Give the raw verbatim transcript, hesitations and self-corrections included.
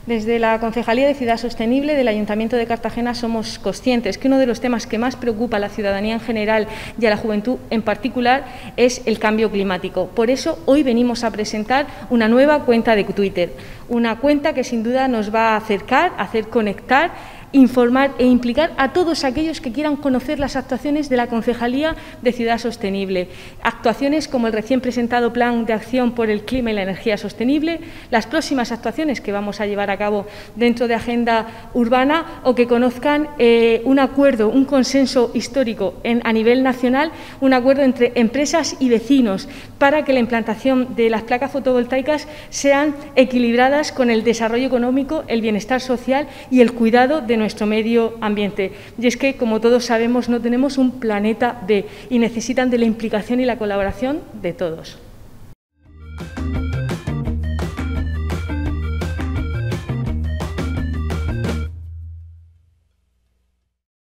Desde la Concejalía de Ciudad Sostenible del Ayuntamiento de Cartagena somos conscientes que uno de los temas que más preocupa a la ciudadanía en general y a la juventud en particular es el cambio climático. Por eso hoy venimos a presentar una nueva cuenta de Twitter, una cuenta que sin duda nos va a acercar, a hacer conectar, informar e implicar a todos aquellos que quieran conocer las actuaciones de la Concejalía de Ciudad Sostenible. Actuaciones como el recién presentado Plan de Acción por el Clima y la Energía Sostenible, las próximas actuaciones que vamos a llevar a cabo dentro de Agenda Urbana o que conozcan eh, un acuerdo, un consenso histórico en, a nivel nacional, un acuerdo entre empresas y vecinos para que la implantación de las placas fotovoltaicas sean equilibradas con el desarrollo económico, el bienestar social y el cuidado de nuestro medio ambiente. Y es que, como todos sabemos, no tenemos un planeta B y necesitan de la implicación y la colaboración de todos.